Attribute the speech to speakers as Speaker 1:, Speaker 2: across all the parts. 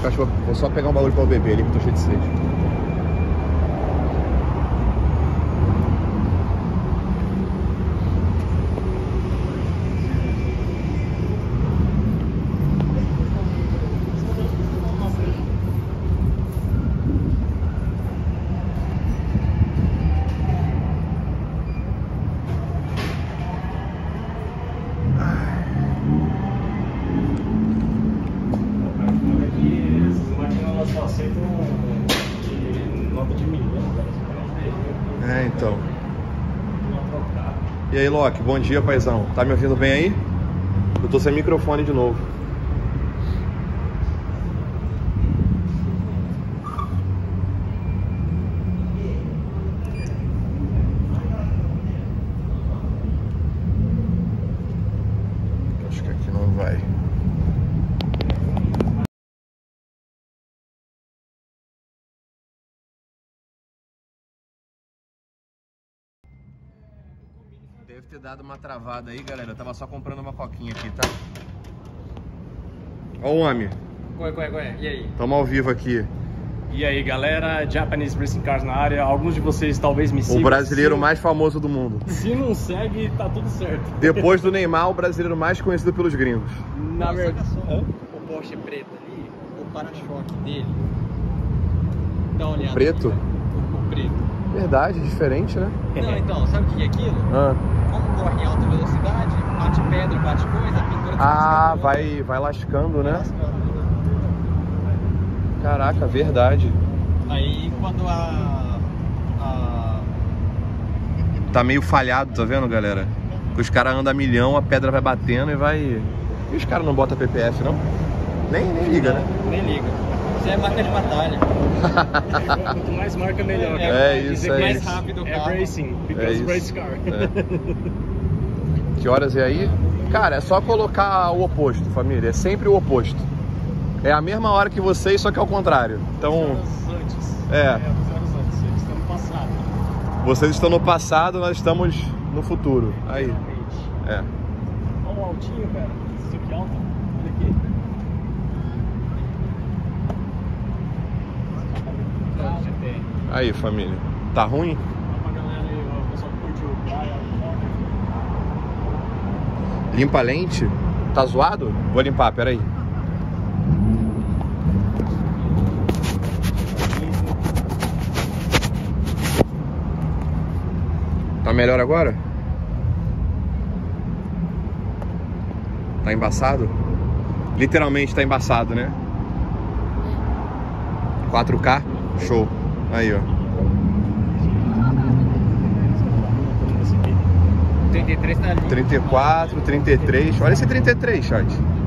Speaker 1: Acho que vou só pegar um bagulho pra eu beber ali, que eu tô cheio de sede. É, então. E aí, Loki, bom dia, paizão. Tá me ouvindo bem aí? Eu tô sem microfone de novo. Acho que aqui não vai. Deve ter dado uma travada aí, galera. Eu tava só comprando uma coquinha aqui, tá? Ó o homem.
Speaker 2: Qual é? E aí?
Speaker 1: Tamo ao vivo aqui.
Speaker 2: E aí, galera, Japanese Racing Cars na área. Alguns de vocês talvez me sigam.
Speaker 1: O brasileiro mais famoso do mundo.
Speaker 2: Se não segue, tá tudo certo.
Speaker 1: Depois do Neymar, o brasileiro mais conhecido pelos gringos.
Speaker 2: Na verdade,
Speaker 3: o Porsche preto ali, o para-choque dele. Dá uma olhada.
Speaker 1: Preto?
Speaker 3: Ali, o preto.
Speaker 1: Verdade, diferente, né?
Speaker 3: Não, então, sabe o que é aquilo? Como corre em alta velocidade, bate pedra, bate coisa, a pintura
Speaker 1: Ah, vai lascando, né? Caraca, verdade.
Speaker 3: Aí quando
Speaker 1: Tá meio falhado, tá vendo, galera? Os caras andam a milhão, a pedra vai batendo e vai... E os caras não botam PPF, não? Nem liga, né?
Speaker 3: Nem liga. Isso é marca de batalha.
Speaker 2: Quanto mais marca, melhor.
Speaker 1: É isso, é
Speaker 3: mais
Speaker 1: isso.
Speaker 3: rápido o
Speaker 2: É
Speaker 3: carro.
Speaker 2: racing, because race car.
Speaker 1: Que horas é aí? Cara, é só colocar o oposto, família. É sempre o oposto. É a mesma hora que vocês, só que ao contrário. Então,
Speaker 2: Antes.
Speaker 1: É.
Speaker 2: Horas antes. Eles estão no passado.
Speaker 1: vocês estão no passado, nós estamos no futuro. Aí. É.
Speaker 2: Olha o altinho, cara. Isso aqui é alto. Olha aqui.
Speaker 1: Aí, família. Tá ruim?
Speaker 2: Pra galera aí, o pessoal que curte o praia.
Speaker 1: Limpa a lente? Tá zoado? Vou limpar, peraí. Tá melhor agora? Tá embaçado? Literalmente tá embaçado, né? 4K? Show. Aí, ó.
Speaker 3: 33 tá ali.
Speaker 1: 34, 33. Olha esse 33, chat.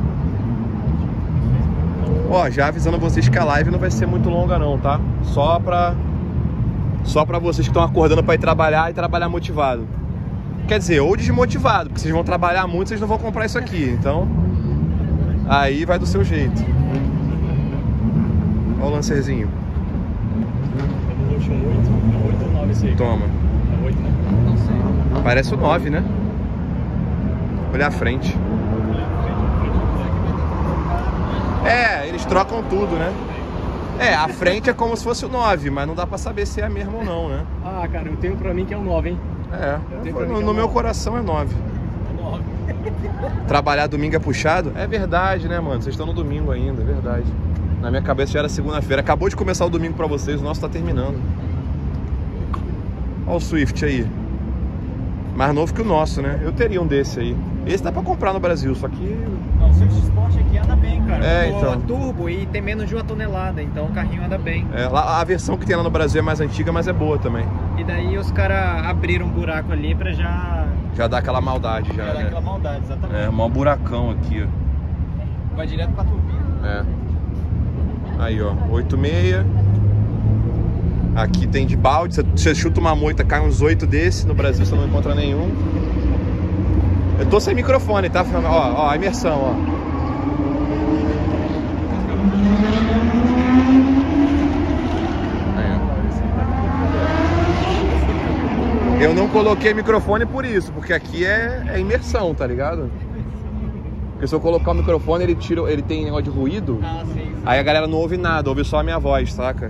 Speaker 1: Ó, já avisando vocês que a live não vai ser muito longa não, tá? Só pra vocês que estão acordando pra ir trabalhar e trabalhar motivado. Quer dizer, ou desmotivado, porque vocês vão trabalhar muito, vocês não vão comprar isso aqui. Então, aí vai do seu jeito. Olha o lancerzinho.
Speaker 2: É 8 ou 9 esse aí?
Speaker 1: Toma.
Speaker 2: É 8, né?
Speaker 3: Não sei.
Speaker 1: Parece o 9, né? Olha a frente. É, eles trocam tudo, né? É, a frente é como se fosse o 9, mas não dá pra saber se é mesmo ou não, né?
Speaker 2: Ah, cara, eu tenho pra mim que é um 9, hein?
Speaker 1: É,
Speaker 2: tenho pra mim que é
Speaker 1: no
Speaker 2: um
Speaker 1: meu
Speaker 2: 9.
Speaker 1: coração é 9.
Speaker 2: É 9.
Speaker 1: Trabalhar domingo é puxado? É verdade, né, mano? Vocês estão no domingo ainda, é verdade. Na minha cabeça já era segunda-feira. Acabou de começar o domingo pra vocês, o nosso tá terminando. Olha o Swift aí. Mais novo que o nosso, né? Eu teria um desse aí. Esse dá pra comprar no Brasil, só que...
Speaker 3: Não, o Swift Sport aqui anda bem, cara.
Speaker 1: É,
Speaker 3: Ficou
Speaker 1: então.
Speaker 3: turbo e tem menos de 1 tonelada, então o carrinho anda bem.
Speaker 1: É, a versão que tem lá no Brasil é mais antiga, mas é boa também.
Speaker 3: E daí os caras abriram um buraco ali pra já
Speaker 1: Já dá aquela maldade, já,
Speaker 3: dar
Speaker 1: né?
Speaker 3: aquela maldade, exatamente.
Speaker 1: É, mó buracão aqui, ó.
Speaker 3: Vai direto pra turbina.
Speaker 1: É. Aí, ó, 8,6. Aqui tem de balde, você chuta uma moita, cai uns 8 desse. No Brasil você não encontra nenhum. Eu tô sem microfone, tá? Ó, a imersão, ó. Aí, ó. Eu não coloquei microfone por isso, porque aqui é imersão, tá ligado? Porque se eu colocar o microfone, ele tem negócio de ruído.
Speaker 3: Ah, sim.
Speaker 1: Aí a galera não ouve nada, ouve só a minha voz, saca?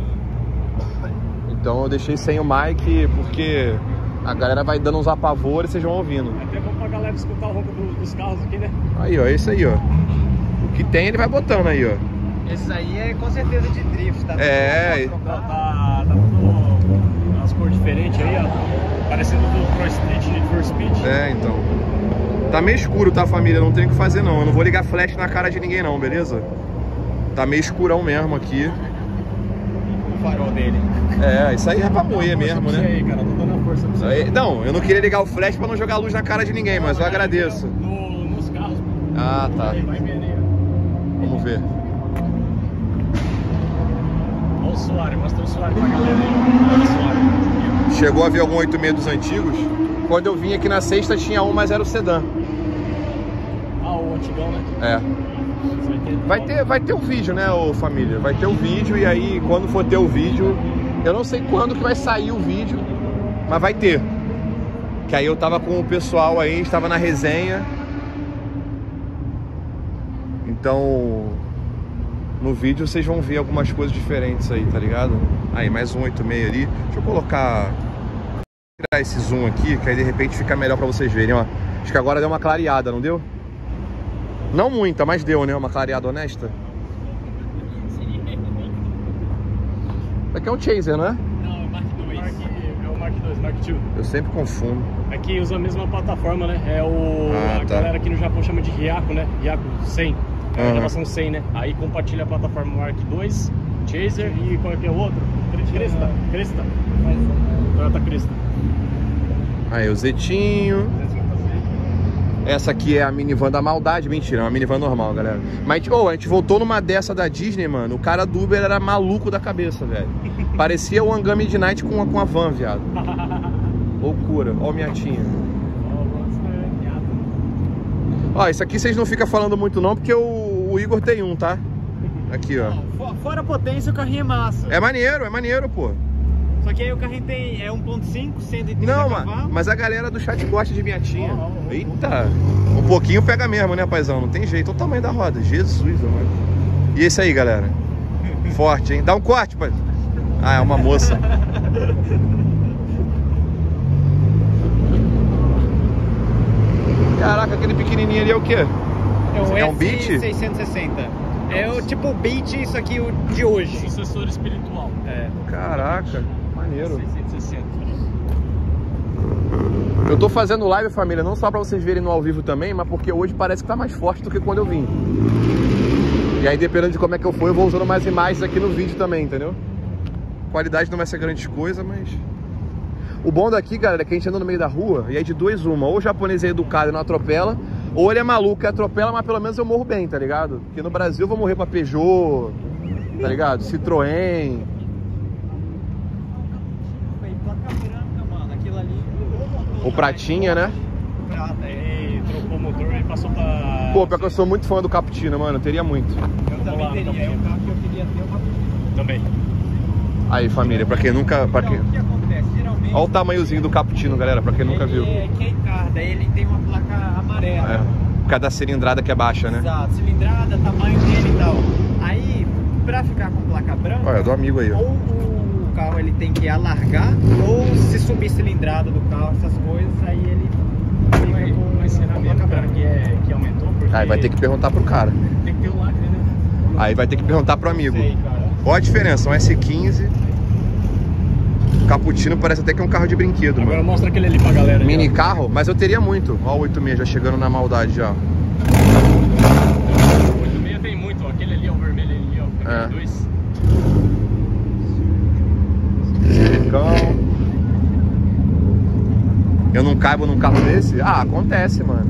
Speaker 1: Então eu deixei sem o mic, porque a galera vai dando uns apavores e vocês vão ouvindo.
Speaker 2: É até bom pra galera escutar o ronco dos carros aqui, né?
Speaker 1: Aí, ó, esse aí, ó. O que tem, ele vai botando aí, ó.
Speaker 3: Esse aí é com certeza de drift, tá?
Speaker 1: É.
Speaker 2: Tá tudo umas cores diferentes aí, ó. Parecendo do Pro Street Need for Speed.
Speaker 1: É, então. Tá meio escuro, tá, família? Não tem o que fazer, não. Eu não vou ligar flash na cara de ninguém, não, beleza? Tá meio escurão mesmo aqui.
Speaker 3: O farol dele.
Speaker 1: É, isso aí é pra moer mesmo, né?
Speaker 2: Aí, cara, tô dando a força pra você.
Speaker 1: Aí, não, eu não queria ligar o flash pra não jogar luz na cara de ninguém, mas eu agradeço.
Speaker 2: Nos carros.
Speaker 1: Ah, tá.
Speaker 2: Vai ver aí, ó.
Speaker 1: Vamos ver.
Speaker 2: Olha o Soares, mostra o Soares pra galera aí. Olha o Soares.
Speaker 1: Chegou a ver algum 86 dos antigos? Quando eu vim aqui na sexta tinha um, mas era o sedã.
Speaker 2: Ah, o antigão, né?
Speaker 1: É. Vai ter o vídeo, né, ô família? Vai ter o vídeo e aí quando for ter o vídeo, eu não sei quando que vai sair o vídeo, mas vai ter. Que aí eu tava com o pessoal aí, estava na resenha. Então, no vídeo vocês vão ver algumas coisas diferentes aí, tá ligado? Aí, mais um 86 ali. Deixa eu colocar... tirar esse zoom aqui, que aí de repente fica melhor pra vocês verem, ó. Acho que agora deu uma clareada, não deu? Não muita, mas deu, né? Uma clareada honesta. Isso aqui é um Chaser, não é?
Speaker 2: Não, é o Mark II. É o Mark II, Mark II.
Speaker 1: Eu sempre confundo.
Speaker 2: Aqui usa a mesma plataforma, né? É o... a
Speaker 1: tá.
Speaker 2: galera aqui no Japão chama de Hyaku, né? Hyaku 100. É a
Speaker 1: Uhum.
Speaker 2: geração 100, né? Aí compartilha a plataforma Mark II, Chaser e qual é que é o outro? Cresta. Toyota Cresta.
Speaker 1: Aí, o Zetinho. Essa aqui é a minivan da maldade. Mentira, é uma minivan normal, galera. Mas, a gente voltou numa dessa da Disney, mano. O cara do Uber era maluco da cabeça, velho. Parecia o Angami Midnight com a van, viado. Loucura. Ó o miatinho. Ó, isso aqui vocês não ficam falando muito não, porque o Igor tem um, tá? Aqui, ó.
Speaker 3: Fora a potência, o carrinho é massa.
Speaker 1: É maneiro, pô.
Speaker 3: Só que aí o carrinho tem 1.5, 130
Speaker 1: Não,
Speaker 3: cavalos.
Speaker 1: mas a galera do chat gosta de miatinha. Eita. Um pouquinho pega mesmo, né, paizão? Não tem jeito. Olha o tamanho da roda. Jesus, mano. E esse aí, galera? Forte, hein? Dá um corte, pai. Ah, é uma moça. Caraca, aquele pequenininho ali é o quê? É um Beat?
Speaker 3: 660. É o tipo Beat, isso aqui o de hoje.
Speaker 2: Sucessor espiritual.
Speaker 3: É.
Speaker 1: Caraca, maneiro.
Speaker 2: 660.
Speaker 1: Eu tô fazendo live, família, não só pra vocês verem no ao vivo também, mas porque hoje parece que tá mais forte do que quando eu vim. E aí, dependendo de como é que eu for, eu vou usando mais imagens aqui no vídeo também, entendeu? A qualidade não vai ser grande coisa, mas... O bom daqui, galera, é que a gente anda no meio da rua e é de duas uma. Ou o japonês é educado e não atropela, ou ele é maluco e atropela, mas pelo menos eu morro bem, tá ligado? Porque no Brasil eu vou morrer pra Peugeot, tá ligado? Citroën.
Speaker 3: Placa branca, mano. Aquilo ali...
Speaker 1: O pratinha, né?
Speaker 3: Prata,
Speaker 2: Aí trocou o motor e passou pra...
Speaker 1: Pô, pior que eu sou muito fã do Cappuccino, mano. Eu teria muito.
Speaker 3: Eu também teria. É um carro que eu queria ter uma...
Speaker 2: Também.
Speaker 1: Aí, família, pra quem nunca... Pra quem...
Speaker 3: O que acontece? Geralmente...
Speaker 1: Olha o tamanhozinho do Cappuccino, galera, pra quem nunca viu.
Speaker 3: É K-Car, daí ele tem uma placa amarela.
Speaker 1: É, por causa da cilindrada que é baixa, né?
Speaker 3: Exato, cilindrada, tamanho dele e tal. Aí, pra ficar com placa branca...
Speaker 1: Olha, do amigo aí, ó.
Speaker 3: Ou o carro ele tem que alargar, ou se subir cilindrada do carro, essas coisas, aí ele fica com
Speaker 2: Mas será
Speaker 3: a
Speaker 2: mesmo,
Speaker 3: placa
Speaker 2: cara,
Speaker 3: branca.
Speaker 2: que aumentou? Porque
Speaker 1: Aí vai ter que perguntar pro cara.
Speaker 2: tem que ter o lacre, né?
Speaker 1: Aí vai ter que perguntar pro amigo.
Speaker 3: Sei, cara.
Speaker 1: Olha a diferença, um S15. O Cappuccino parece até que é um carro de brinquedo,
Speaker 2: Agora
Speaker 1: mano.
Speaker 2: mostra aquele ali pra galera. ali,
Speaker 1: Mini
Speaker 2: ó.
Speaker 1: carro, mas eu teria muito. Ó o 86 já chegando na maldade já.
Speaker 2: 86 tem muito, ó. Aquele ali, ó, o vermelho ali, ó.
Speaker 1: É.
Speaker 2: 2.
Speaker 1: Silicão. Eu não caibo num carro desse? Ah, acontece, mano.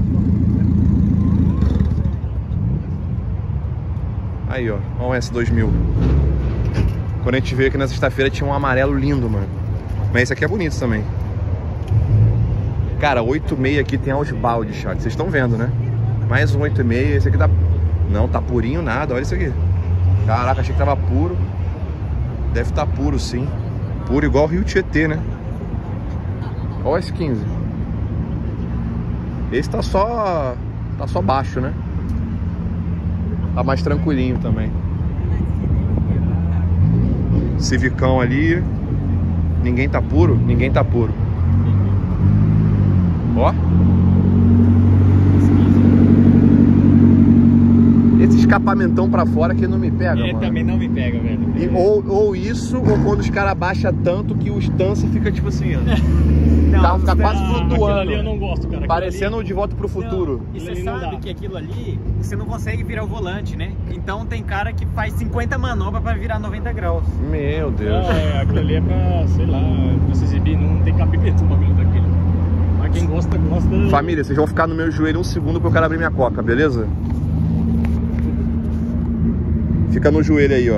Speaker 1: Aí, ó. Olha um S2000. Quando a gente veio aqui na sexta-feira tinha um amarelo lindo, mano. Mas esse aqui é bonito também. Cara, 86 aqui tem aos baldes, chat. Vocês estão vendo, né? Mais um 86. Esse aqui tá... Não, tá purinho nada. Olha isso aqui. Caraca, achei que tava puro. Deve estar puro, sim. Puro igual o Rio Tietê, né? Olha o S15. Esse tá só baixo, né? Tá mais tranquilinho também. Civicão ali. Ninguém tá puro? Ninguém tá puro. Ó. Esse escapamentão pra fora que não me pega, mano.
Speaker 3: Também não me pega, velho.
Speaker 1: E, ou isso, ou quando os caras baixam tanto que o stance fica tipo assim, ó. O carro fica quase flutuando.
Speaker 2: Ali eu não gosto, cara.
Speaker 1: Parecendo De Volta pro Futuro.
Speaker 3: Não, e você
Speaker 2: Não
Speaker 3: sabe
Speaker 2: dá.
Speaker 3: que aquilo ali, você não consegue virar o volante, né? Então tem cara que faz 50 manobras pra virar 90 graus.
Speaker 1: Meu Deus.
Speaker 2: Aquilo ali é pra, sei lá, pra se exibir, não tem cabimento um bagulho daquele. Mas quem gosta, gosta.
Speaker 1: Família, vocês vão ficar no meu joelho um segundo porque eu quero abrir minha coca, beleza? Fica no joelho aí, ó.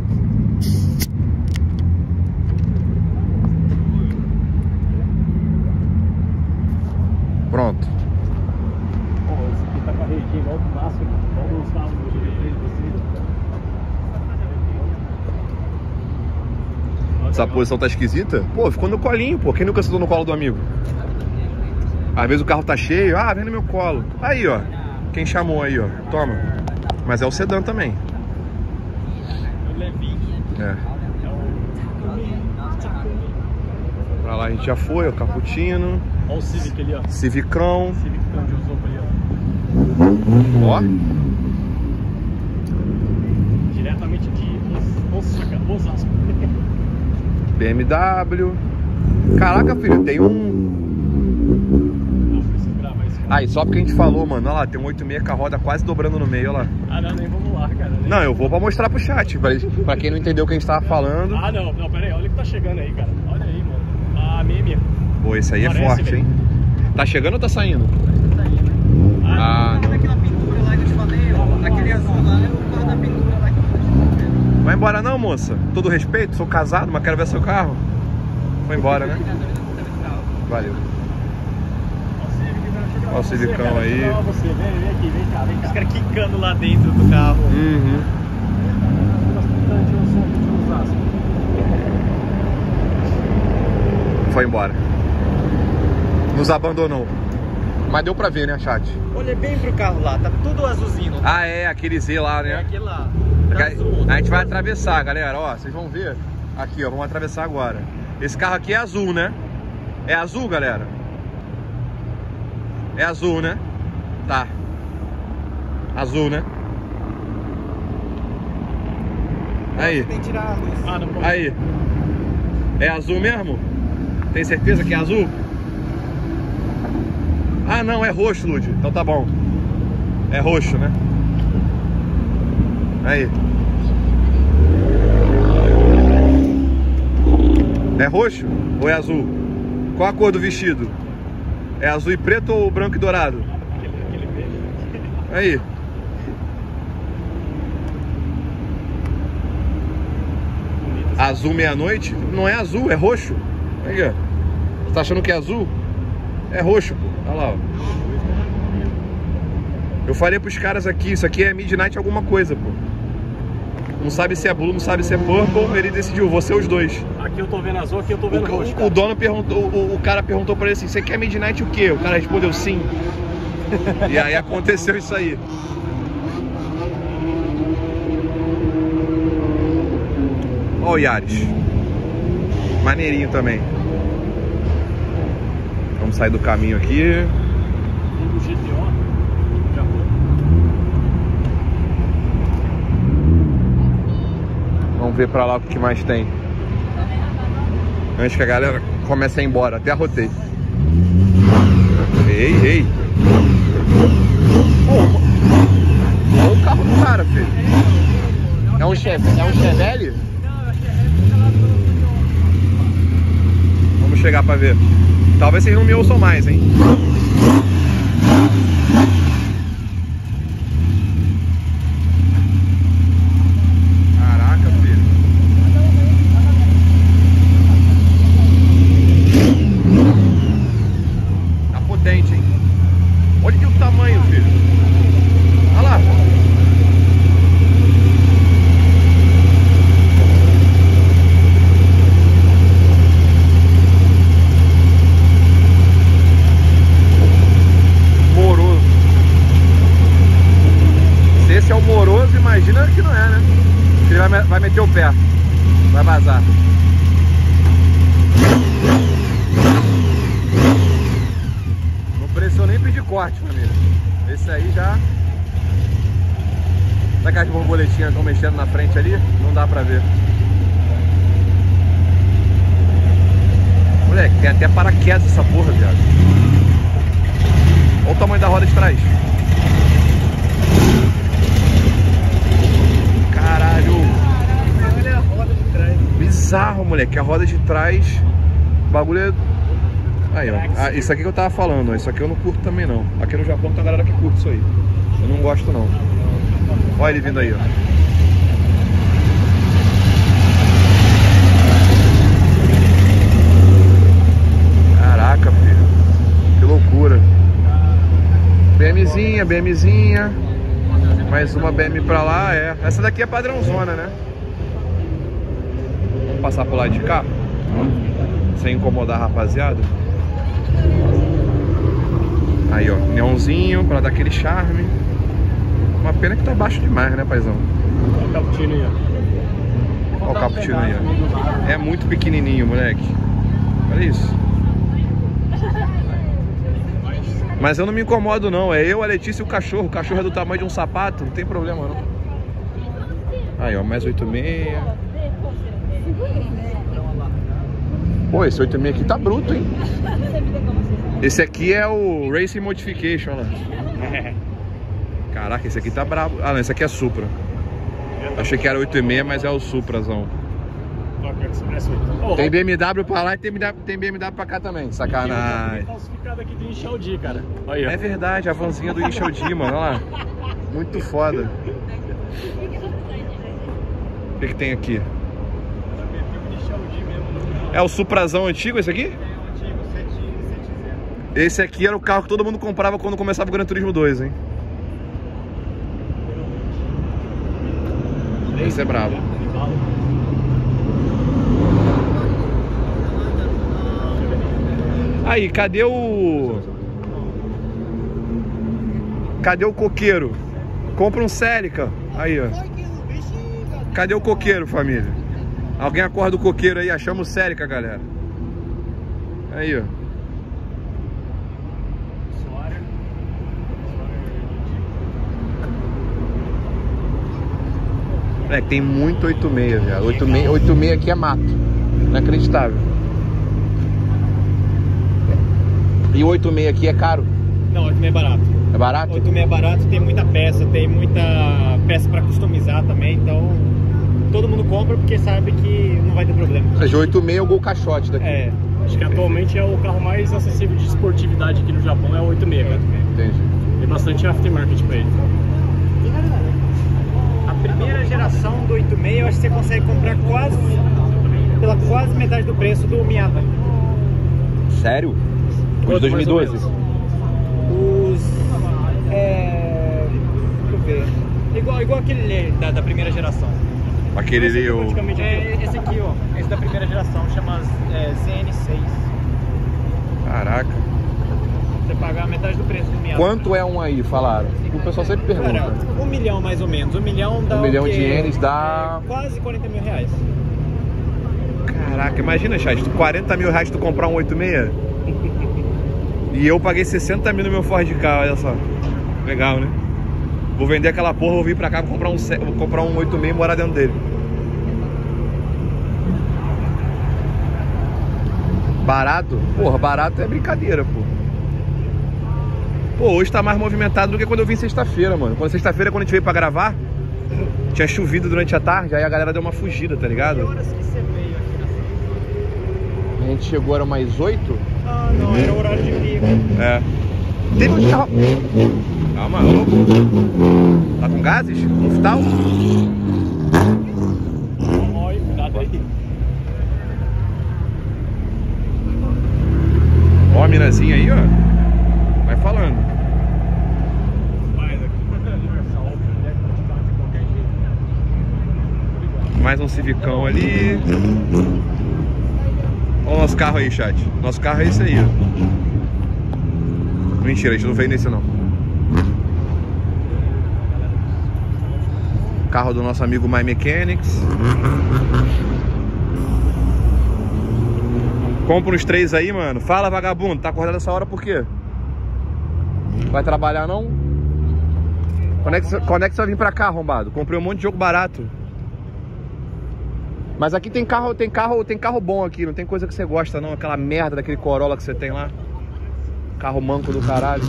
Speaker 1: Pronto.
Speaker 2: Pô, esse aqui tá carregadinho igual do Vasco, igual dos carros do GP3 você.
Speaker 1: Essa posição tá esquisita? Pô, ficou no colinho, pô. Quem nunca sentou no colo do amigo? Às vezes o carro tá cheio. Ah, vem no meu colo. Aí, ó. Quem chamou aí, ó. Toma. Mas é o sedã também. É. Pra lá a gente já foi, ó. Cappuccino.
Speaker 2: Olha o Civic ali, ó.
Speaker 1: Civicão.
Speaker 2: Civic de Usopa ali, ó.
Speaker 1: Ó.
Speaker 2: Diretamente de Osasco.
Speaker 1: BMW. Caraca, filho, tem um...
Speaker 2: Não, preciso gravar esse cara.
Speaker 1: Aí, só porque a gente falou, mano. Olha lá, tem um 86 com a roda quase dobrando no meio, olha lá.
Speaker 2: Ah, não, nem vamos lá, cara. Nem...
Speaker 1: Não, eu vou pra mostrar pro chat, pra quem não entendeu o que a gente tava falando.
Speaker 2: Ah, não, pera aí, olha o que tá chegando aí, cara. Olha aí, mano. A minha.
Speaker 1: Pô, esse aí
Speaker 2: Parece,
Speaker 1: é forte,
Speaker 2: velho.
Speaker 1: hein? Tá chegando ou tá saindo?
Speaker 3: Ah,
Speaker 1: não.
Speaker 3: daquela pintura lá que eu te falei, ó. Aquele azul lá é o carro da pintura lá que eu te falei.
Speaker 1: Vai embora não, moça? Todo respeito, sou casado, mas quero ver seu carro. Foi embora, né? Valeu. Olha o Civicão aí.
Speaker 2: Olha você, vem aqui, vem cá.
Speaker 3: Os caras quicando lá dentro do carro.
Speaker 1: Uhum. Foi embora. Nos abandonou. Mas deu pra ver, né, chat?
Speaker 3: Olha bem pro carro lá, tá tudo azulzinho.
Speaker 1: Ah, é, aquele Z lá,
Speaker 3: É
Speaker 1: né?
Speaker 3: aquele lá.
Speaker 1: A gente vai atravessar, galera, ó, vocês vão ver. Aqui, ó, vamos atravessar agora. Esse carro aqui é azul, né? É azul, galera? É azul, né? Tá. Azul, né? Aí,
Speaker 3: Tem que tirar a luz.
Speaker 2: Ah, não pode.
Speaker 1: aí. É azul mesmo? Tem certeza que é azul? Ah, não, é roxo, Lud. Então tá bom. É roxo, né? Aí. É roxo ou é azul? Qual a cor do vestido? É azul e preto ou branco e dourado?
Speaker 2: Aquele beijo.
Speaker 1: Aí. Azul meia-noite? Não é azul, é roxo. Aí, ó. Você tá achando que é azul? É roxo, pô. Olha lá, ó. Eu falei pros caras aqui, isso aqui é Midnight alguma coisa, pô. Não sabe se é blue, não sabe se é purple. Ele decidiu, vou ser os dois.
Speaker 2: Aqui eu tô vendo azul, aqui eu tô vendo roxo.
Speaker 1: O dono perguntou, o cara perguntou pra ele assim, você quer Midnight o quê? O cara respondeu sim. E aí aconteceu isso aí. Ó o Yaris. Maneirinho também. Vamos sair do caminho aqui.
Speaker 2: Tem o GTO. Já foi.
Speaker 1: Vamos ver pra lá o que mais tem. Antes que a galera comece a ir embora. Até arrotei. Ei, ei. Olha o carro do cara, filho. É um Chevelle? Vamos chegar pra ver. Talvez vocês não me ouçam mais, hein? Caraca, filho. Tá potente, hein? Olha aqui o tamanho, filho. Olha lá. Moroso. Não precisou nem pedir corte, família. Esse aí já... Sabe que as borboletinhas estão mexendo na frente ali? Não dá pra ver. Moleque, tem até paraquedas essa porra, viado. Olha o tamanho da roda de trás. Caralho.
Speaker 3: Olha a roda de trás.
Speaker 1: Bizarro, moleque. A roda de trás... O bagulho é... Aí, ó. Ah, isso aqui que eu tava falando, ó. Isso aqui eu não curto também, não. Aqui no Japão tem a galera que curte isso aí. Eu não gosto, não. Olha ele vindo aí, ó. Caraca, filho. Que loucura. BMzinha, BMzinha. Mais uma BM pra lá, é. Essa daqui é padrãozona, né? Vamos passar pro lado de cá? Sem incomodar a rapaziada. Aí, ó. Neonzinho pra dar aquele charme. Uma pena que tá baixo demais, né, paizão?
Speaker 2: Olha o cappuccino aí, ó.
Speaker 1: Olha o cappuccino aí, ó. É muito pequenininho, moleque. Olha isso. Mas eu não me incomodo, não. É eu, a Letícia e o cachorro. O cachorro é do tamanho de um sapato. Não tem problema, não. Aí, ó. Mais 8,6. Pô, esse 8,6 aqui tá bruto, hein? Esse aqui é o Racing Modification, olha lá. Caraca, esse aqui tá brabo. Ah, não, esse aqui é Supra. Achei que era 8,6, mas é o Suprazão. Tem BMW pra lá e tem BMW pra cá também. Sacanagem.
Speaker 2: Falsificado aqui do Inchaudi, cara. Olha.
Speaker 1: É verdade, a vanzinha do Inchaudi, mano. Olha lá. Muito foda. O que tem aqui? É o Suprazão antigo esse aqui? Esse aqui era o carro que todo mundo comprava quando começava o Gran Turismo 2, hein? Esse é brabo. Aí, cadê o coqueiro? Compra um Celica. Aí, ó. Cadê o coqueiro, família? Alguém acorda o coqueiro aí, achamos o Celica, galera. Aí, ó. É, tem muito 8,6, velho. 8,6 aqui é mato. Inacreditável. E o 8,6 aqui é caro?
Speaker 3: Não, 8,6 é barato.
Speaker 1: É barato?
Speaker 3: 8,6 é barato, tem muita peça pra customizar também, então todo mundo compra porque sabe que não vai ter problema.
Speaker 1: Ou seja, 8,6 é o Gol Caixote daqui.
Speaker 3: É.
Speaker 2: Acho que atualmente é o carro mais acessível de esportividade aqui no Japão, é o 8,6, cara.
Speaker 1: Entendi.
Speaker 2: Tem bastante aftermarket pra ele.
Speaker 3: A primeira geração do 8,6 eu acho que você consegue comprar pela quase metade do preço do Miata.
Speaker 1: Sério? O de 2012?
Speaker 3: Deixa eu ver. Igual aquele da primeira geração.
Speaker 1: Aquele ali, o...
Speaker 3: Esse aqui, ó. Esse da primeira geração, chama ZN6.
Speaker 1: Caraca.
Speaker 3: Você pagar metade do preço do Miata.
Speaker 1: Quanto é um aí, falaram? O pessoal sempre pergunta.
Speaker 3: Cara, 1 milhão mais ou menos. 1 milhão dá
Speaker 1: 1 milhão de ienes dá...
Speaker 3: quase 40 mil reais.
Speaker 1: Caraca, imagina, chat, 40 mil reais tu comprar um 8,6? E eu paguei 60 mil no meu Ford Ka, olha só. Legal, né? Vou vender aquela porra, vou vir pra cá, vou comprar um 8,6 e morar dentro dele. Barato? Porra, barato é brincadeira, pô. Pô, hoje tá mais movimentado do que quando eu vim sexta-feira, mano. Sexta-feira, quando a gente veio pra gravar, tinha chovido durante a tarde, aí a galera deu uma fugida, tá ligado?
Speaker 3: Que horas que você veio aqui na cidade?
Speaker 1: A gente chegou, era mais 8?
Speaker 3: Ah, não, era o horário de pico.
Speaker 1: É. Teve um carro... Calma, louco. Tá com gases? Muftal?
Speaker 2: Olha, cuidado aí.
Speaker 1: Ó a minazinha aí, ó. Vai falando. Mais um Civicão ali. Olha o nosso carro aí, chat. Nosso carro é esse aí, ó. Mentira, a gente não veio nesse não. Carro do nosso amigo My Mechanics. Compra uns 3 aí, mano. Fala, vagabundo, tá acordado essa hora por quê? Vai trabalhar não? Quando é que você vai vir pra cá, arrombado? Comprei um monte de jogo barato. Mas aqui tem carro bom aqui, não tem coisa que você gosta não, aquela merda daquele Corolla que você tem lá. Carro manco do caralho.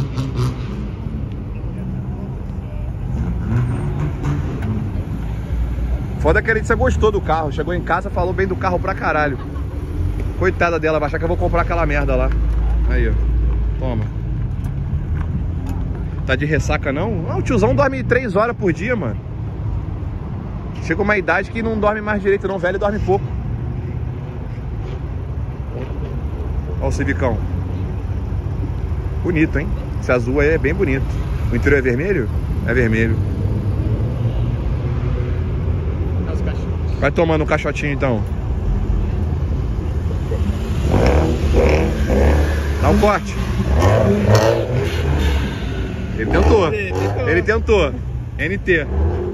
Speaker 1: Foda que você gostou do carro, chegou em casa, falou bem do carro pra caralho. Coitada dela, vai achar que eu vou comprar aquela merda lá. Aí, ó. Toma. Tá de ressaca não? Não, o tiozão dorme 3 horas por dia, mano. Chega uma idade que não dorme mais direito não, velho dorme pouco. Olha o Civicão. Bonito, hein? Esse azul aí é bem bonito. O interior é vermelho? É vermelho. Vai tomando um caixotinho então. Dá um corte. Ele tentou. Ele tentou. NT.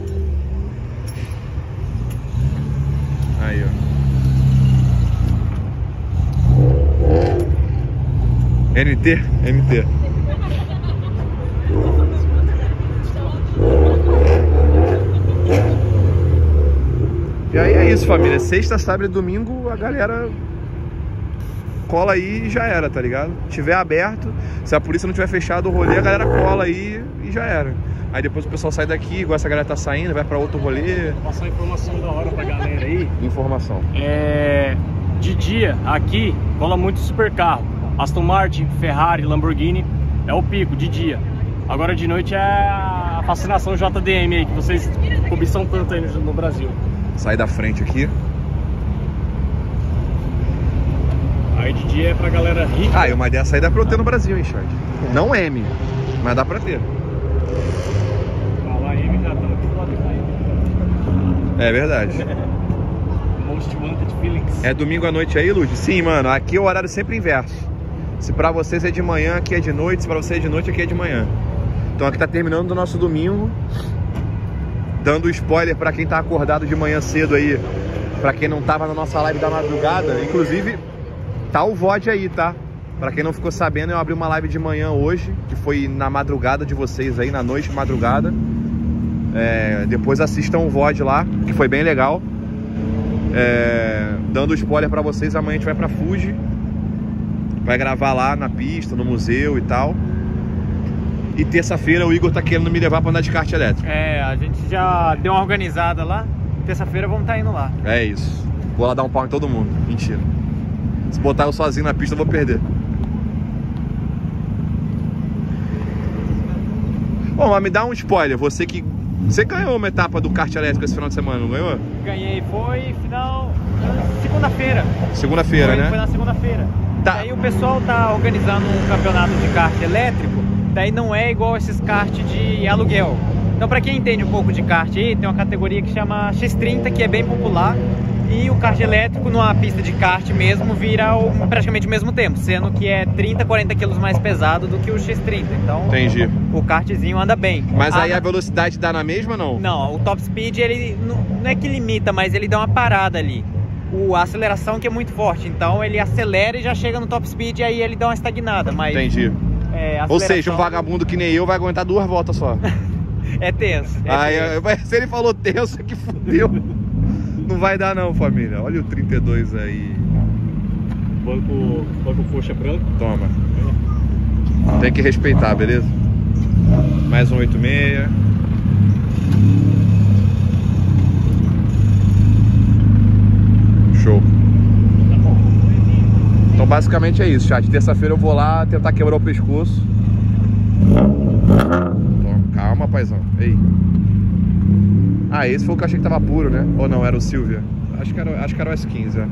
Speaker 1: Aí, ó. NT? NT. E aí é isso, família. Sexta, sábado e domingo a galera cola aí e já era, tá ligado? Tiver aberto, se a polícia não tiver fechado o rolê, a galera cola aí e já era. Aí depois o pessoal sai daqui, igual essa galera tá saindo, vai pra outro rolê.
Speaker 2: Vou passar informação da hora pra galera aí.
Speaker 1: Informação.
Speaker 2: De dia, aqui, cola muito super carro. Aston Martin, Ferrari, Lamborghini, é o pico, de dia. Agora de noite é a fascinação JDM aí, que vocês cobiçam tanto aí no Brasil.
Speaker 1: Sai da frente aqui.
Speaker 2: Aí de dia é pra galera rica.
Speaker 1: Ah, e uma dessa aí dá pra eu ter no Brasil, hein, chat? Não M, mas dá pra ter.
Speaker 2: Falar M já tá no lado de
Speaker 1: É verdade.
Speaker 2: Most Wanted Feelings.
Speaker 1: É domingo à noite aí, Lud? Sim, mano, aqui é o horário sempre inverso. Se pra vocês é de manhã, aqui é de noite. Se pra vocês é de noite, aqui é de manhã. Então aqui tá terminando o nosso domingo. Dando spoiler pra quem tá acordado de manhã cedo aí. Pra quem não tava na nossa live da madrugada. Inclusive, tá o VOD aí, tá? Pra quem não ficou sabendo, eu abri uma live de manhã hoje, que foi na madrugada de vocês aí, na noite, madrugada. Depois assistam o VOD lá, que foi bem legal. Dando spoiler pra vocês, amanhã a gente vai pra Fuji. Vai gravar lá na pista, no museu e tal. E terça-feira o Igor tá querendo me levar pra andar de kart elétrico.
Speaker 3: A gente já deu uma organizada lá. Terça-feira vamos estar indo lá.
Speaker 1: É isso. Vou lá dar um pau em todo mundo. Mentira. Se botar eu sozinho na pista eu vou perder. Bom, mas me dá um spoiler. Você ganhou uma etapa do kart elétrico esse final de semana, não ganhou?
Speaker 3: Ganhei, foi final segunda-feira.
Speaker 1: Segunda-feira, né?
Speaker 3: Foi na segunda-feira.
Speaker 1: Tá.
Speaker 3: Daí o pessoal tá organizando um campeonato de kart elétrico. Daí não é igual esses kart de aluguel. Então, pra quem entende um pouco de kart aí, tem uma categoria que chama X30, que é bem popular. E o kart elétrico, numa pista de kart mesmo, vira praticamente o mesmo tempo, sendo que é 30, 40 quilos mais pesado do que o X30. Então,
Speaker 1: entendi.
Speaker 3: O kartzinho anda bem.
Speaker 1: Mas aí a velocidade dá na mesma ou não?
Speaker 3: Não, o top speed, ele não é que limita, mas ele dá uma parada ali. A aceleração que é muito forte, então ele acelera e já chega no top speed e aí ele dá uma estagnada. Mas,
Speaker 1: entendi. Ou seja, um vagabundo que nem eu vai aguentar 2 voltas só.
Speaker 3: É tenso.
Speaker 1: Se ele falou tenso, que fudeu. Não vai dar não, família. Olha o 32 aí.
Speaker 2: Banco coxa branco.
Speaker 1: Toma. Tem que respeitar, beleza? Mais um 86. Show. Então basicamente é isso, chat. Terça-feira eu vou lá tentar quebrar o pescoço. Então, calma, paizão. Ei. Esse foi o que eu achei que tava puro, né? Ou não, era o Silvia? Acho que era o S15,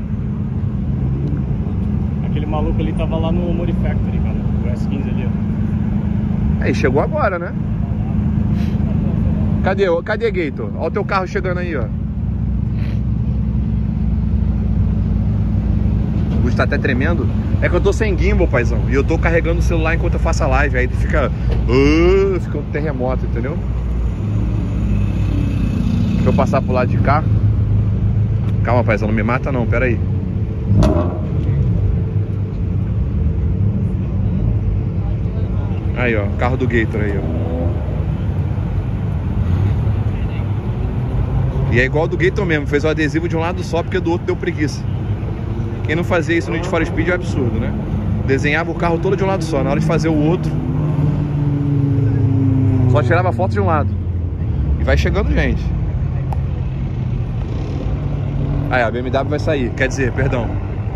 Speaker 2: Aquele maluco ali tava lá no Modifactory, cara. O S15 ali, ó.
Speaker 1: Aí, chegou agora, né? Cadê, Gator? Olha o teu carro chegando aí, ó. O Gusto tá até tremendo. É que eu tô sem gimbal, paizão. E eu tô carregando o celular enquanto eu faço a live. Aí fica um terremoto, entendeu? Deixa eu passar pro lado de cá. Calma, paizão, não me mata não, pera aí. Aí, ó, carro do Gator aí, ó. E é igual ao do Gator mesmo, fez o adesivo de um lado só porque do outro deu preguiça. Quem não fazia isso no Need for Speed é um absurdo, né? Desenhava o carro todo de um lado só, na hora de fazer o outro só tirava foto de um lado. E vai chegando gente. Aí a BMW vai sair, quer dizer, perdão.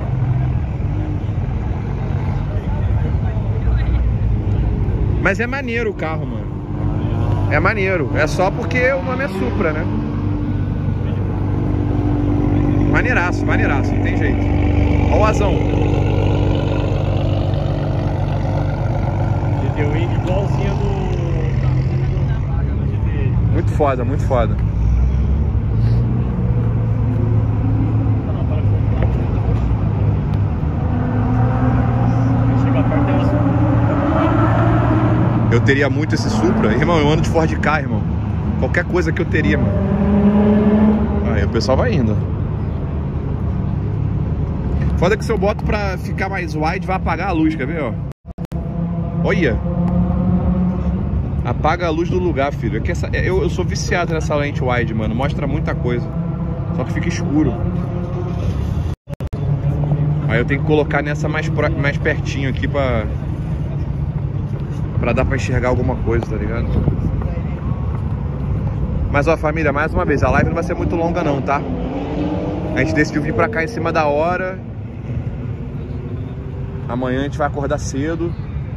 Speaker 1: Mas é maneiro o carro, mano. É maneiro, é só porque o nome é Supra, né? Maneiraço, maneiraço, não tem jeito. Olha o asão.
Speaker 2: GT Wing igualzinho do GT.
Speaker 1: Muito foda, muito foda. Eu teria muito esse Supra. Irmão, eu ando de Ford Ka, irmão. Qualquer coisa que eu teria, mano. Aí o pessoal vai indo. Foda que se eu boto pra ficar mais wide, vai apagar a luz, quer ver, ó? Olha! Apaga a luz do lugar, filho. É que eu sou viciado nessa lente wide, mano. Mostra muita coisa. Só que fica escuro. Aí eu tenho que colocar nessa mais pertinho aqui pra dar pra enxergar alguma coisa, tá ligado? Mas ó, família, mais uma vez, a live não vai ser muito longa não, tá? A gente decidiu vir pra cá em cima da hora. Amanhã a gente vai acordar cedo.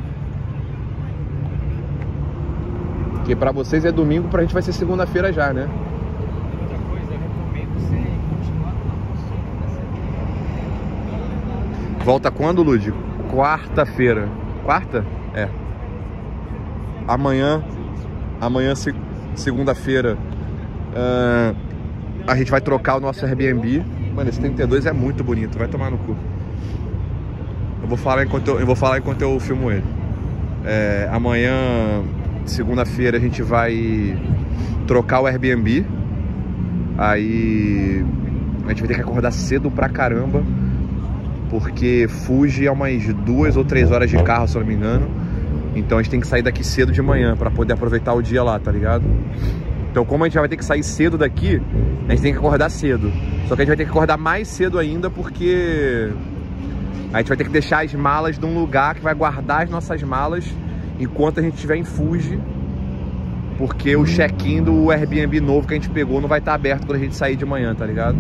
Speaker 1: Porque pra vocês é domingo, pra gente vai ser segunda-feira já, né?
Speaker 3: Outra coisa, eu recomendo você continuar na.
Speaker 1: Volta quando, Lúdico? Quarta-feira. Quarta? É. Amanhã, segunda-feira, a gente vai trocar o nosso Airbnb. Mano, esse 32 é muito bonito, vai tomar no cu. Eu vou falar enquanto eu filmo ele. Amanhã, segunda-feira, a gente vai trocar o Airbnb. Aí a gente vai ter que acordar cedo pra caramba, porque Fuji é umas 2 ou 3 horas de carro, se eu não me engano. Então a gente tem que sair daqui cedo de manhã pra poder aproveitar o dia lá, tá ligado? Então como a gente já vai ter que sair cedo daqui, a gente tem que acordar cedo. Só que a gente vai ter que acordar mais cedo ainda, porque a gente vai ter que deixar as malas num lugar que vai guardar as nossas malas enquanto a gente estiver em Fuji. Porque o check-in do Airbnb novo que a gente pegou não vai estar aberto quando a gente sair de manhã, tá ligado?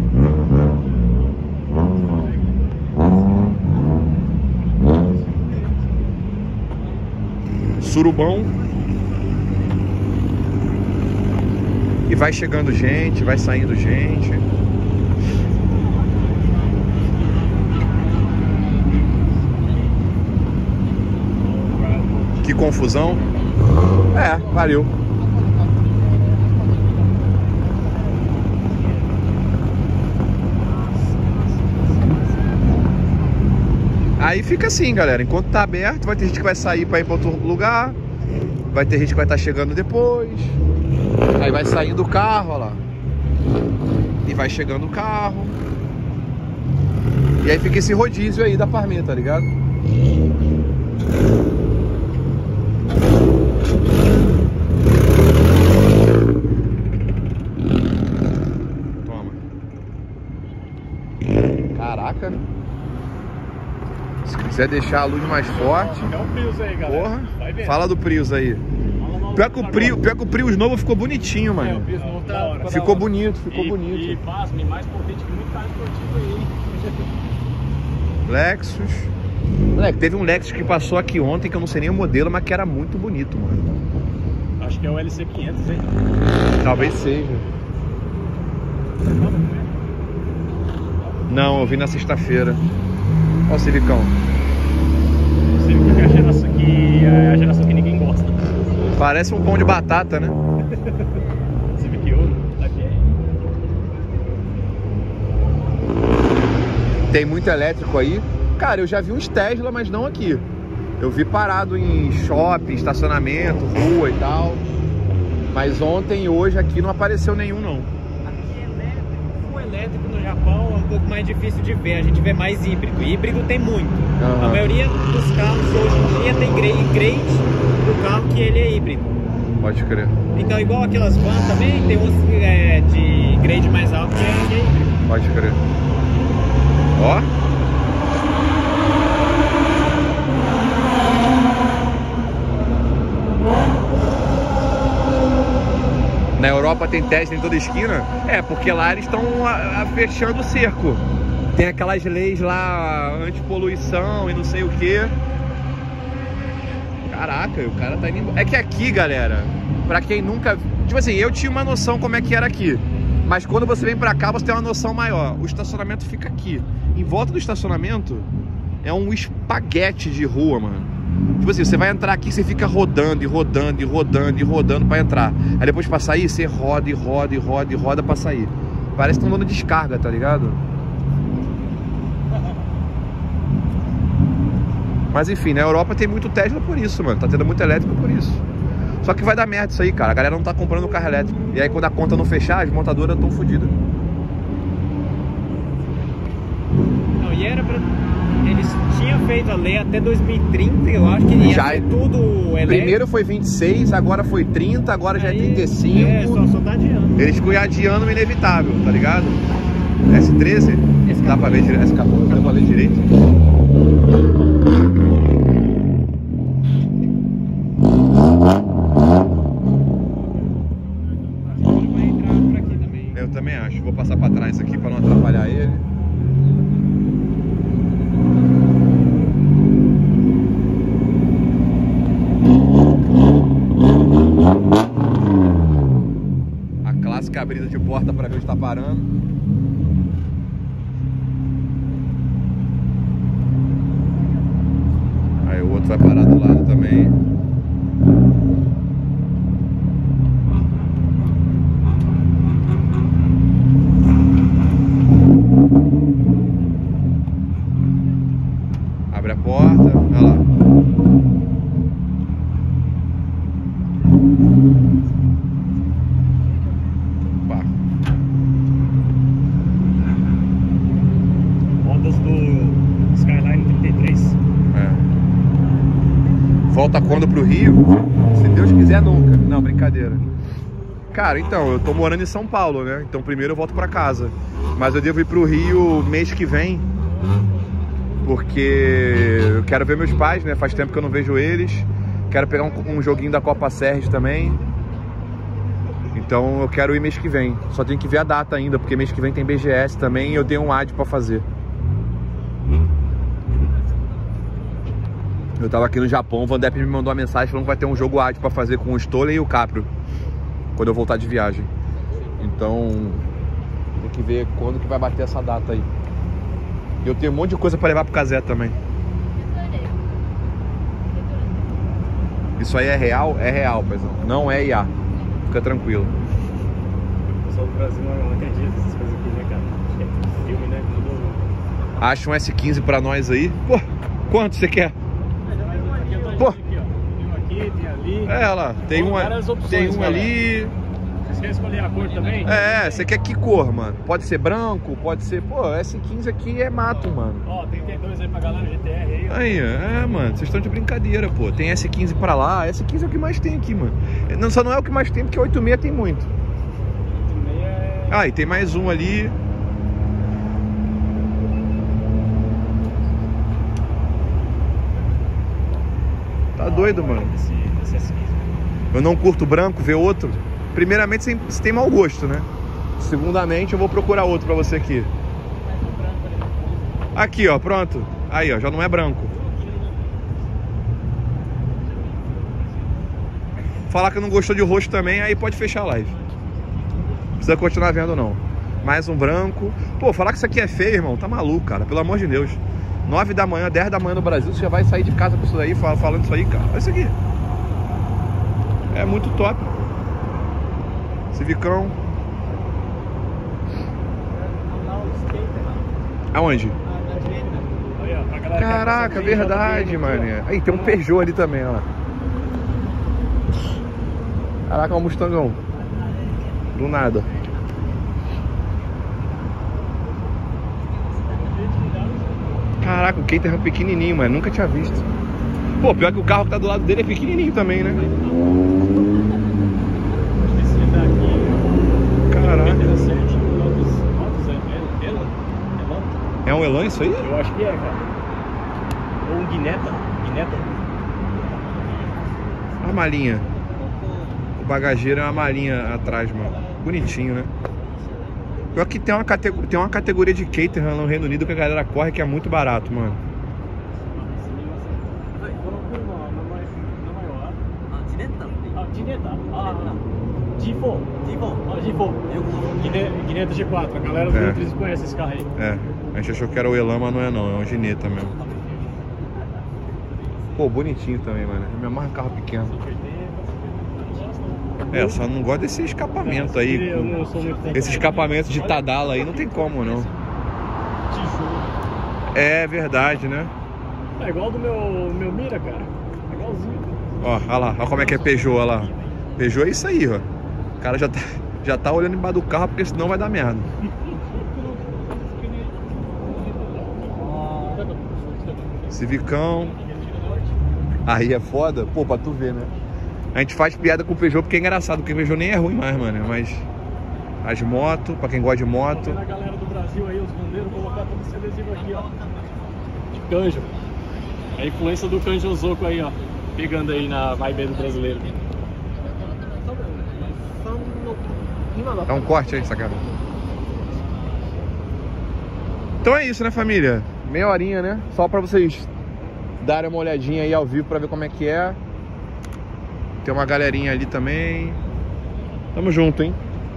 Speaker 1: Surubão. E vai chegando gente, vai saindo gente. Que confusão. Valeu. Aí fica assim, galera. Enquanto tá aberto, vai ter gente que vai sair pra ir pra outro lugar. Vai ter gente que vai estar chegando depois. Aí vai saindo o carro, ó lá. E vai chegando o carro. E aí fica esse rodízio aí da Parmê, tá ligado? Toma. Caraca. Se quiser deixar a luz mais forte.
Speaker 2: É o Prius aí, galera.
Speaker 1: Porra, fala do Prius aí. Pior que o Prius novo ficou bonitinho, mano.
Speaker 2: O Prius novo tá hora.
Speaker 1: Ficou bonito, ficou bonito.
Speaker 2: E pasme, mais potente que muito carro esportivo aí.
Speaker 1: Lexus. Moleque, teve um Lexus que passou aqui ontem, que eu não sei nem o modelo, mas que era muito bonito, mano.
Speaker 2: Acho que é o LC500, hein?
Speaker 1: Talvez seja. Não, eu vi na sexta-feira. Olha o Civicão.
Speaker 2: O Civic é a geração que ninguém gosta.
Speaker 1: Parece um pão de batata, né?
Speaker 2: Civic Uno,
Speaker 1: Tem muito elétrico aí. Cara, eu já vi uns Tesla, mas não aqui. Eu vi parado em shopping, estacionamento, rua e tal. Mas ontem e hoje aqui não apareceu nenhum, não.
Speaker 3: Aqui é elétrico, carro elétrico no Japão é um pouco mais difícil de ver, a gente vê mais híbrido. Híbrido tem muito. A maioria dos carros hoje em dia tem grade do carro que ele é híbrido.
Speaker 1: Pode crer.
Speaker 3: Então, igual aquelas vans também, tem uns de grade mais alto que é híbrido.
Speaker 1: Pode crer. Ó. Na Europa tem Tesla em toda esquina? É, porque lá eles estão fechando o cerco. Tem aquelas leis lá, antipoluição e não sei o que. Caraca, o cara tá indo... É que aqui, galera, pra quem nunca... Tipo assim, eu tinha uma noção como é que era aqui. Mas quando você vem pra cá, você tem uma noção maior. O estacionamento fica aqui. Em volta do estacionamento é um espaguete de rua, mano. Tipo assim, você vai entrar aqui, você fica rodando e rodando e rodando e rodando pra entrar. Aí depois pra sair, você roda e roda e roda e roda pra sair. Parece que estão dando descarga, tá ligado? Mas enfim, na Europa tem muito Tesla por isso, mano. Tá tendo muito elétrico por isso. Só que vai dar merda isso aí, cara. A galera não tá comprando carro elétrico. E aí quando a conta não fechar, as montadoras estão fodidas.
Speaker 3: Não, e era pra... Eles tinham feito a lei até 2030, eu acho que ia ser tudo elétrico.
Speaker 1: Primeiro foi 26, agora foi 30, agora já é 35.
Speaker 3: É, só tá adiando.
Speaker 1: Eles ficam adiando o inevitável, tá ligado? S13? Dá pra ver direito? S14, dá pra ler direito?
Speaker 3: Vai entrar por aqui também.
Speaker 1: Eu também acho. Vou passar pra trás aqui pra não atrapalhar ele. Abrida de porta para ver onde está parando. Aí o outro vai parar do lado também. Abre a porta, olha lá. Volta quando pro Rio? Se Deus quiser, nunca. Não, brincadeira. Cara, então, eu tô morando em São Paulo, né? Então primeiro eu volto pra casa. Mas eu devo ir pro Rio mês que vem. Porque eu quero ver meus pais, né? Faz tempo que eu não vejo eles. Quero pegar um joguinho da Copa Sérgio também. Então eu quero ir mês que vem. Só tenho que ver a data ainda, porque mês que vem tem BGS também e eu tenho um AD pra fazer. Eu tava aqui no Japão, o Vandep me mandou uma mensagem falando que vai ter um jogo AD pra fazer com o Stoller e o Caprio quando eu voltar de viagem. Então tem que ver quando que vai bater essa data aí. Eu tenho um monte de coisa pra levar pro Casé também. Isso aí é real? É real, paizão. Não é IA. Fica tranquilo.
Speaker 2: O pessoal do Brasil não acredita nessas coisas aqui, né, cara? Acho que é filme, né? Tudo...
Speaker 1: Acha um S15 pra nós aí. Pô, quanto você quer? Pô.
Speaker 2: Tem um aqui, tem ali.
Speaker 1: É, lá, tem um ali.
Speaker 2: Vocês querem escolher a cor também?
Speaker 1: É, você quer que cor, mano? Pode ser branco, pode ser... Pô, S15 aqui é mato, mano.
Speaker 2: Ó, 32 aí pra galera GTR aí.
Speaker 1: Aí, mano, vocês estão de brincadeira, pô. Tem S15 pra lá, S15 é o que mais tem aqui, mano. Não, só não é o que mais tem, porque 86 tem muito.
Speaker 2: 86 é...
Speaker 1: Ah, e tem mais um ali. Tá doido, mano.
Speaker 2: Esse S15.
Speaker 1: Eu não curto branco, ver outro. Primeiramente, você tem mau gosto, né? Segundamente, eu vou procurar outro pra você aqui. Aqui, ó, pronto. Aí, ó, já não é branco. Falar que não gostou de roxo também, aí pode fechar a live. Não precisa continuar vendo, não. Mais um branco. Pô, falar que isso aqui é feio, irmão, tá maluco, cara. Pelo amor de Deus. 9 da manhã, 10 da manhã no Brasil, você já vai sair de casa com isso daí, falando isso aí, cara. Olha isso aqui. É muito top. Civicão. Aonde? Caraca, verdade, mano. Aí tem um Peugeot ali também, ó. Caraca, um Mustangão. Do nada. Caraca, o Caterham pequenininho, mano. Nunca tinha visto. Pô, pior que o carro que tá do lado dele é pequenininho também, né?
Speaker 2: Esse daqui.
Speaker 1: Caraca.
Speaker 2: É
Speaker 1: um Elan isso aí?
Speaker 2: Eu acho que é, cara. Ou um Ginetta.
Speaker 1: A malinha. O bagageiro é uma malinha atrás, mano. Bonitinho, né? Pior que tem uma categoria de Caterham no Reino Unido que a galera corre que é muito barato, mano.
Speaker 2: Ginetta G4, a galera do Nutris conhece esse carro aí.
Speaker 1: É, a gente achou que era o Elan, mas não é não, é um Ginetta mesmo. Pô, bonitinho também, mano. Eu me amarro em carro pequeno. É, só não gosto desse escapamento aí. Esse escapamento de Tadala aí não tem como, não. É verdade, né?
Speaker 2: É igual do meu Mira, cara. É igualzinho.
Speaker 1: Ó, olha lá, olha como é que é Peugeot, olha lá. Peugeot é isso aí, ó. O cara já tá olhando embaixo do carro, porque senão vai dar merda. Civicão. Aí é foda, pô, pra tu ver, né? A gente faz piada com o Peugeot porque é engraçado, porque o Peugeot nem é ruim mais, mano. Mas as motos, pra quem gosta de moto.
Speaker 2: A galera do Brasil aí, os bandeiros, colocar todo esse adesivo aqui, ó. De Kanjo. A influência do Kanjo Zoco aí, ó. Pegando aí na vibe do brasileiro.
Speaker 1: Dá um corte aí, sacana. Então é isso, né, família? Meia horinha, né? Só pra vocês darem uma olhadinha aí ao vivo pra ver como é que é. Tem uma galerinha ali também. Tamo junto, hein?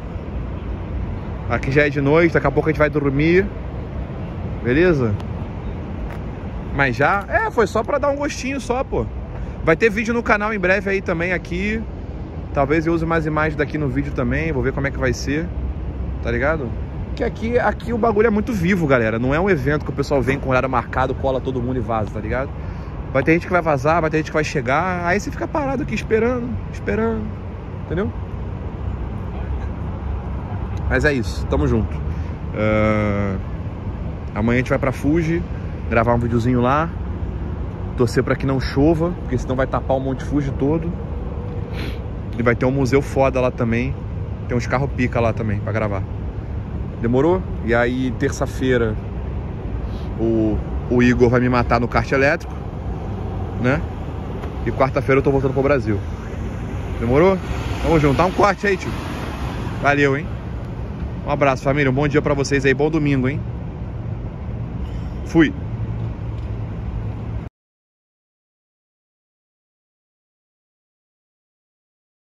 Speaker 1: Aqui já é de noite, daqui a pouco a gente vai dormir. Beleza? Mas já... É, foi só pra dar um gostinho só, pô. Vai ter vídeo no canal em breve aí também aqui. Talvez eu use mais imagens daqui no vídeo também. Vou ver como é que vai ser. Tá ligado? Porque aqui o bagulho é muito vivo, galera. Não é um evento que o pessoal vem com horário marcado, cola todo mundo e vaza, tá ligado? Vai ter gente que vai vazar, vai ter gente que vai chegar. Aí você fica parado aqui esperando. Entendeu? Mas é isso, tamo junto. Amanhã a gente vai pra Fuji, gravar um videozinho lá. Torcer pra que não chova, porque senão vai tapar o Monte Fuji todo. E vai ter um museu foda lá também. Tem uns carros pica lá também pra gravar. Demorou? E aí terça-feira o Igor vai me matar no kart elétrico, né? E quarta-feira eu tô voltando pro Brasil. Demorou? Vamos junto, dá um corte aí, tio. Valeu, hein? Um abraço, família. Um bom dia pra vocês aí. Bom domingo, hein? Fui.